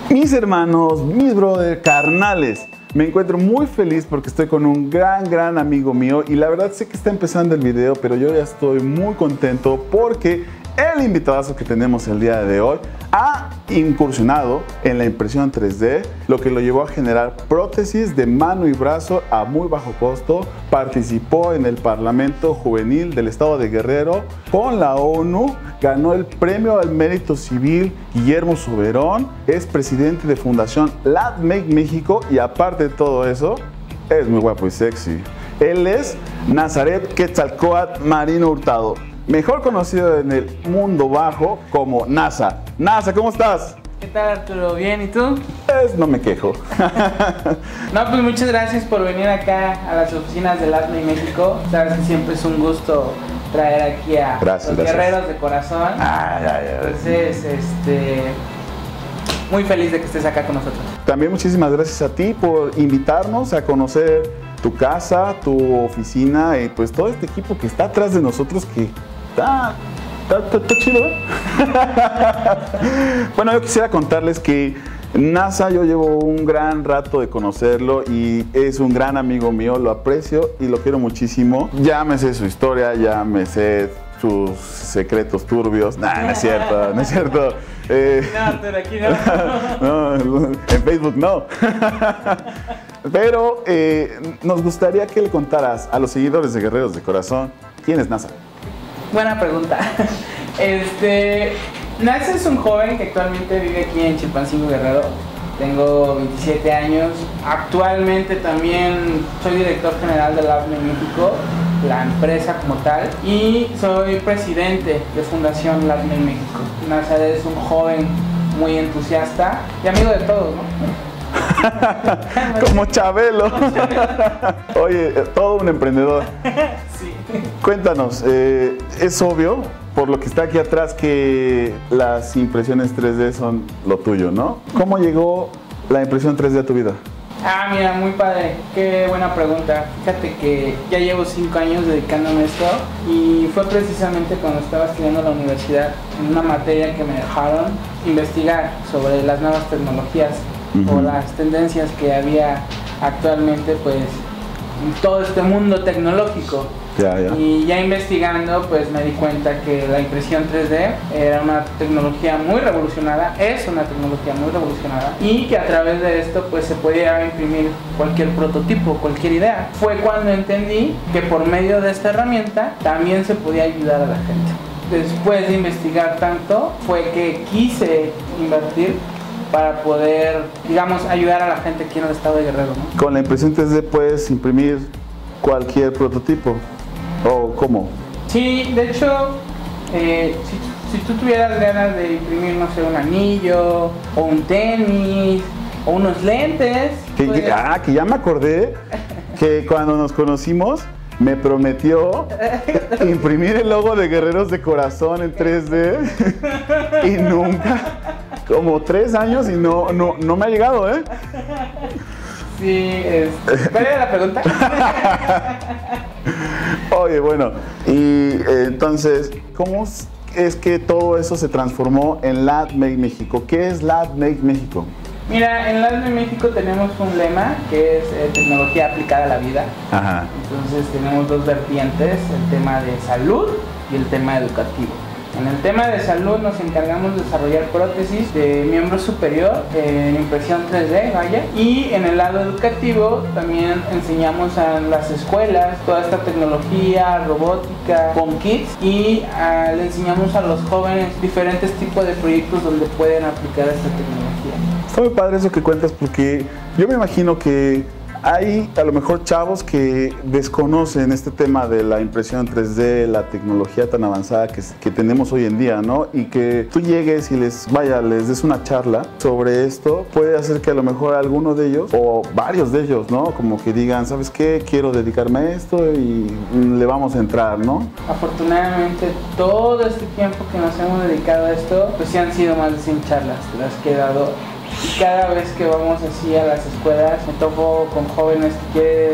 Mis hermanos, mis brothers, carnales, me encuentro muy feliz porque estoy con un gran amigo mío y la verdad sé que está empezando el video, pero yo ya estoy muy contento porque el invitadazo que tenemos el día de hoy ha incursionado en la impresión 3D, lo que lo llevó a generar prótesis de mano y brazo a muy bajo costo. Participó en el Parlamento Juvenil del Estado de Guerrero con la ONU, ganó el Premio al Mérito Civil Guillermo Soberón, es presidente de Fundación LabMake México y aparte de todo eso, es muy guapo y sexy. Él es Nazaret Quetzalcóatl Marino Hurtado, mejor conocido en el mundo bajo como NASA. NASA, ¿cómo estás? ¿Qué tal, Arturo? ¿Bien? ¿Y tú? No me quejo. No, pues muchas gracias por venir acá a las oficinas de LabMake México. Sabes que siempre es un gusto traer aquí a los guerreros de corazón. Entonces, muy feliz de que estés acá con nosotros. También muchísimas gracias a ti por invitarnos a conocer tu casa, tu oficina y pues todo este equipo que está atrás de nosotros que está chido, ¿eh? Bueno, yo quisiera contarles que NASA, yo llevo un gran rato de conocerlo y es un gran amigo mío, lo aprecio y lo quiero muchísimo. Ya me sé su historia, ya me sé sus secretos turbios. Nah, no es cierto, no es cierto. No, pero aquí no. No, en Facebook no. Pero nos gustaría que le contaras a los seguidores de Guerreros de Corazón, ¿quién es NASA? Buena pregunta. NASA es un joven que actualmente vive aquí en Chilpancingo, Guerrero. Tengo 27 años. Actualmente también soy director general de LabMake México, la empresa como tal, y soy presidente de Fundación LabMake México. NASA es un joven muy entusiasta y amigo de todos, ¿no? Como Chabelo. Oye, todo un emprendedor. Sí. Cuéntanos, es obvio, por lo que está aquí atrás, que las impresiones 3D son lo tuyo, ¿no? ¿Cómo llegó la impresión 3D a tu vida? Ah, mira, muy padre, qué buena pregunta. Fíjate que ya llevo 5 años dedicándome a esto y fue precisamente cuando estaba estudiando en la universidad, en una materia que me dejaron investigar sobre las nuevas tecnologías o las tendencias que había actualmente pues en todo este mundo tecnológico. Y ya investigando pues me di cuenta que la impresión 3D era una tecnología muy revolucionada, es una tecnología muy revolucionada y que a través de esto pues se podía imprimir cualquier prototipo, cualquier idea. Fue cuando entendí que por medio de esta herramienta también se podía ayudar a la gente. Después de investigar tanto fue que quise invertir para poder, digamos, ayudar a la gente aquí en el estado de Guerrero, ¿no? Con la impresión 3D puedes imprimir cualquier prototipo. ¿O cómo? Sí, de hecho, si tú tuvieras ganas de imprimir, no sé, un anillo, o un tenis, o unos lentes... Que ya me acordé que cuando nos conocimos me prometió imprimir el logo de Guerreros de Corazón en 3D y nunca, como 3 años y no me ha llegado, ¿eh? Sí, ¿cuál era la pregunta? Oye, bueno, y entonces, ¿cómo es que todo eso se transformó en LabMake México? ¿Qué es LabMake México? Mira, en LabMake México tenemos un lema que es tecnología aplicada a la vida. Ajá. Entonces tenemos dos vertientes, el tema de salud y el tema educativo. En el tema de salud nos encargamos de desarrollar prótesis de miembro superior en impresión 3D, vaya. Y en el lado educativo también enseñamos a las escuelas toda esta tecnología, robótica, con kits. Y le enseñamos a los jóvenes diferentes tipos de proyectos donde pueden aplicar esta tecnología. Está muy padre eso que cuentas porque yo me imagino que hay a lo mejor chavos que desconocen este tema de la impresión 3D, la tecnología tan avanzada que tenemos hoy en día, ¿no? Y que tú llegues y les des una charla sobre esto, puede hacer que a lo mejor alguno de ellos, o varios de ellos, ¿no? Como que digan, ¿sabes qué? Quiero dedicarme a esto y le vamos a entrar, ¿no? Afortunadamente, todo este tiempo que nos hemos dedicado a esto, pues sí han sido más de 100 charlas, las que he dado. Y cada vez que vamos así a las escuelas, me topo con jóvenes que quieren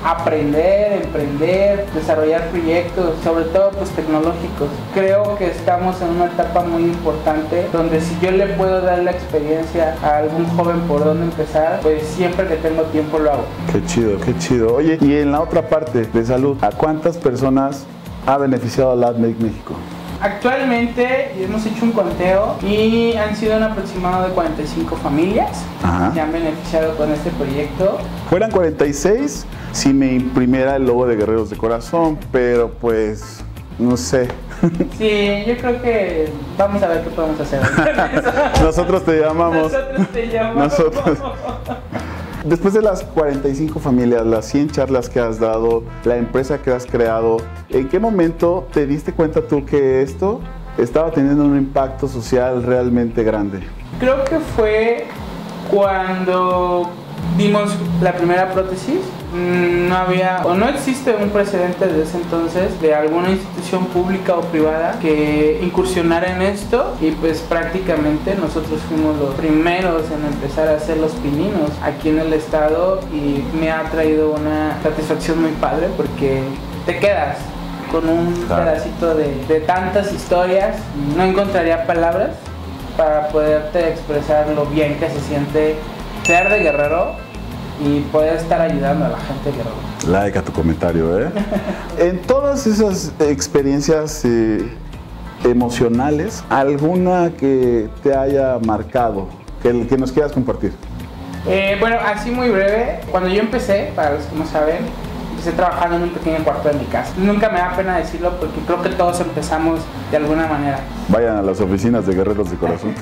aprender, emprender, desarrollar proyectos, sobre todo pues tecnológicos. Creo que estamos en una etapa muy importante donde si yo le puedo dar la experiencia a algún joven por dónde empezar, pues siempre que tengo tiempo lo hago. Qué chido, qué chido. Oye, y en la otra parte de salud, ¿a cuántas personas ha beneficiado LabMake México? Actualmente hemos hecho un conteo y han sido un aproximado de 45 familias que se han beneficiado con este proyecto. Fueran 46 si me imprimiera el logo de Guerreros de Corazón, pero pues no sé. Sí, yo creo que vamos a ver qué podemos hacer. Nosotros te llamamos. Nosotros te llamamos. Nosotros. Después de las 45 familias, las 100 charlas que has dado, la empresa que has creado, ¿en qué momento te diste cuenta tú que esto estaba teniendo un impacto social realmente grande? Creo que fue cuando dimos la primera prótesis. No había o no existe un precedente desde ese entonces de alguna institución pública o privada que incursionara en esto, y pues prácticamente nosotros fuimos los primeros en empezar a hacer los pininos aquí en el estado, y me ha traído una satisfacción muy padre porque te quedas con un pedacito de tantas historias. No encontraría palabras para poderte expresar lo bien que se siente ser de Guerrero y poder estar ayudando a la gente de Guerrero. Like a tu comentario, ¿eh? En todas esas experiencias emocionales, ¿alguna que te haya marcado, que nos quieras compartir? Bueno, así muy breve, cuando yo empecé, para los que no saben, empecé trabajando en un pequeño cuarto de mi casa. Nunca me da pena decirlo porque creo que todos empezamos de alguna manera. Vayan a las oficinas de Guerreros de Corazón.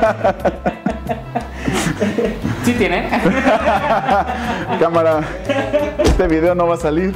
¿Sí tienen? Cámara, este video no va a salir.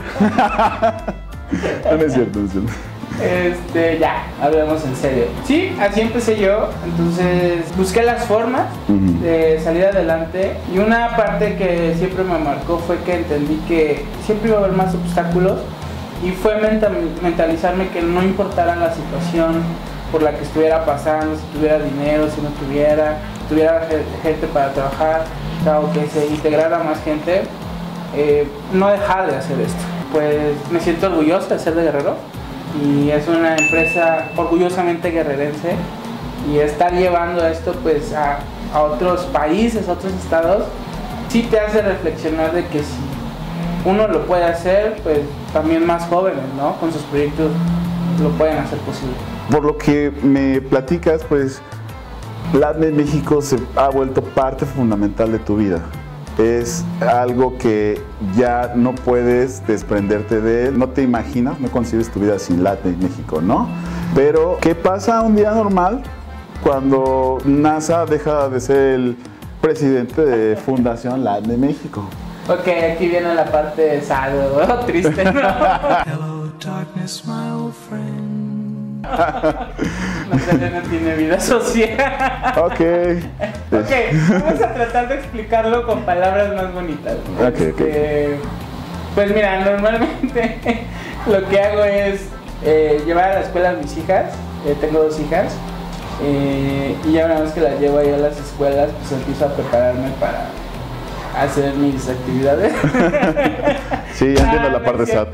No es cierto, no es cierto. Ya, hablemos en serio. Sí, así empecé yo. Entonces busqué las formas de salir adelante, y una parte que siempre me marcó fue que entendí que siempre iba a haber más obstáculos, y fue mentalizarme que no importara la situación por la que estuviera pasando, si tuviera dinero, si no tuviera gente para trabajar, o que se integrara más gente, no dejar de hacer esto. Pues me siento orgulloso de ser de Guerrero, y es una empresa orgullosamente guerrerense, y estar llevando esto pues a otros países, a otros estados, sí te hace reflexionar de que si uno lo puede hacer, pues también más jóvenes, ¿no? Con sus proyectos lo pueden hacer posible. Por lo que me platicas, pues LabMake México se ha vuelto parte fundamental de tu vida. Es algo que ya no puedes desprenderte de él. No te imaginas, no concibes tu vida sin LabMake México, ¿no? Pero, ¿qué pasa un día normal cuando NASA deja de ser el presidente de Fundación LabMake México? Ok, aquí viene la parte sad o triste, ¿no? Hello, darkness, my old friend. No tiene vida social. Ok. Vamos a tratar de explicarlo con palabras más bonitas. Pues mira, normalmente lo que hago es llevar a la escuela a mis hijas. Tengo 2 hijas. Y ya una vez que las llevo ahí a las escuelas, pues empiezo a prepararme para hacer mis actividades. Sí, ya entiendo la parte sad.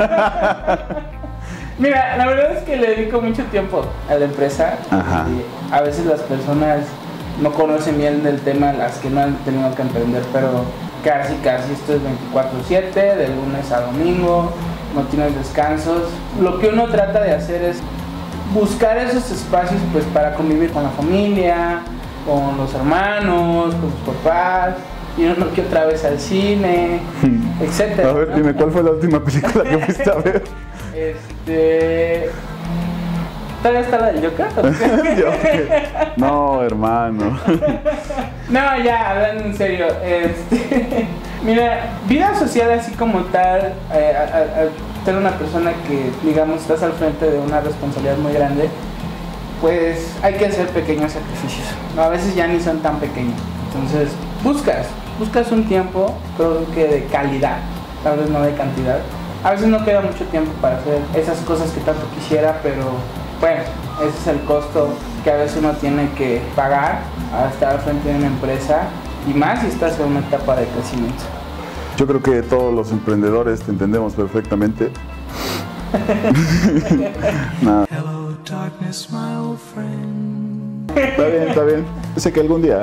Mira, la verdad es que le dedico mucho tiempo a la empresa. Y a veces las personas no conocen bien del tema, las que no han tenido que emprender, pero casi esto es 24/7, de lunes a domingo, no tienes descansos. Lo que uno trata de hacer es buscar esos espacios pues para convivir con la familia, con los hermanos, con sus papás, ir uno que otra vez al cine, etcétera. A ver, dime, ¿cuál fue la última película que fuiste a ver? ¿Todavía está la del Joker? No, hermano. No, ya, hablando en serio. Mira, vida social así como tal, ser una persona que, digamos, estás al frente de una responsabilidad muy grande, pues hay que hacer pequeños sacrificios. A veces ya ni son tan pequeños. Entonces, buscas un tiempo, creo que de calidad, tal vez no de cantidad. A veces no queda mucho tiempo para hacer esas cosas que tanto quisiera, pero bueno, ese es el costo que a veces uno tiene que pagar al estar al frente de una empresa, y más si estás en una etapa de crecimiento. Yo creo que todos los emprendedores te entendemos perfectamente. Nada. Hello, darkness, my old friend. Está bien, está bien. Yo sé que algún día.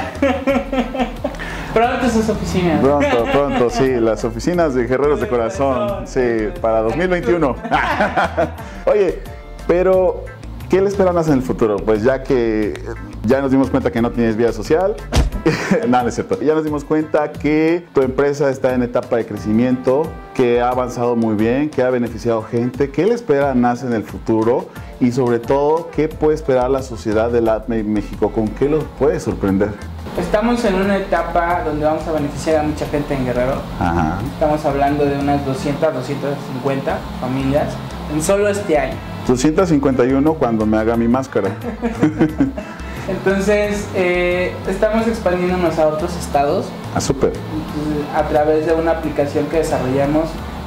Pronto sus oficinas. Pronto, sí, las oficinas de Guerreros de Corazón, sí, para 2021. Oye, pero ¿qué le esperan más en el futuro? Pues ya que ya nos dimos cuenta que no tienes vida social, no es cierto, ya nos dimos cuenta que tu empresa está en etapa de crecimiento, que ha avanzado muy bien, que ha beneficiado gente, ¿qué le espera más en el futuro? Y sobre todo, ¿qué puede esperar la sociedad de LATME México? ¿Con qué los puede sorprender? Estamos en una etapa donde vamos a beneficiar a mucha gente en Guerrero. Ajá. Estamos hablando de unas 200, 250 familias en solo este año. 251 cuando me haga mi máscara. Entonces, estamos expandiéndonos a otros estados. Ah, súper. A través de una aplicación que desarrollamos,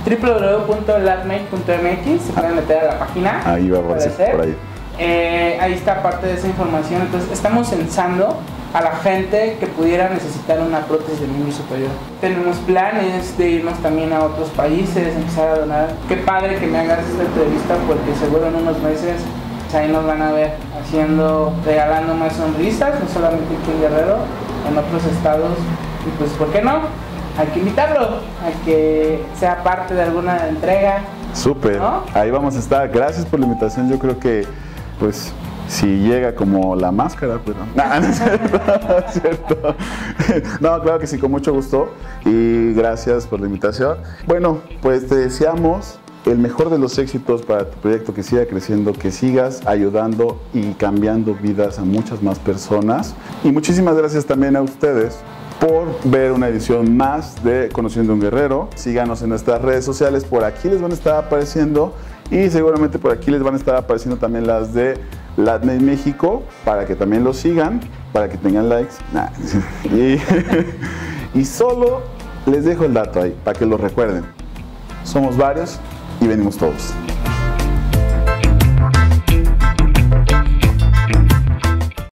www.latmate.mx. Se pueden meter a la página. Ahí va a aparecer, por ahí. Ahí está parte de esa información. Entonces, estamos censando a la gente que pudiera necesitar una prótesis de miembro superior. Tenemos planes de irnos también a otros países, empezar a donar. Qué padre que me hagas esta entrevista porque seguro en unos meses ahí nos van a ver regalando más sonrisas, no solamente aquí en Guerrero, en otros estados. Y pues, ¿por qué no? Hay que invitarlo a que sea parte de alguna entrega. Súper, ¿no? Ahí vamos a estar. Gracias por la invitación. Yo creo que, pues, si llega como la máscara, pues no. No es cierto, no es cierto. No, claro que sí, con mucho gusto. Y gracias por la invitación. Bueno, pues te deseamos el mejor de los éxitos para tu proyecto, que siga creciendo, que sigas ayudando y cambiando vidas a muchas más personas. Y muchísimas gracias también a ustedes por ver una edición más de Conociendo un Guerrero. Síganos en nuestras redes sociales, por aquí les van a estar apareciendo y seguramente por aquí les van a estar apareciendo también las de LATME México, para que también los sigan, para que tengan likes. Nah. Y solo les dejo el dato ahí, para que lo recuerden. Somos varios y venimos todos.